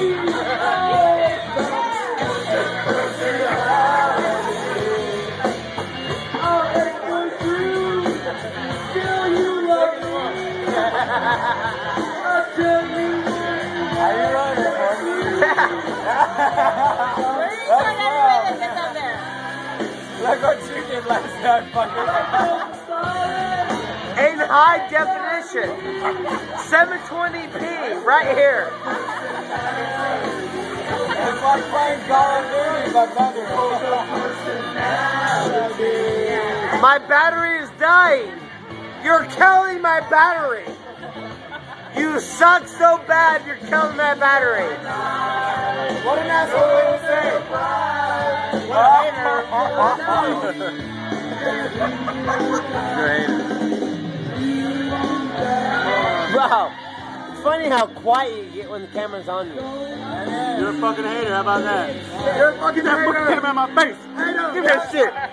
Look what you did last night, fucker. In high definition. 720p right here. It's like playing Call of Duty, but better. My battery is dying. You're killing my battery. You suck so bad, you're killing my battery. What an asshole way to say. What a hater. Bro, it's funny how quiet you get when the camera's on you. You're a fucking hater, how about that? You're a fucking hater. Put the camera in my face. Give me that shit.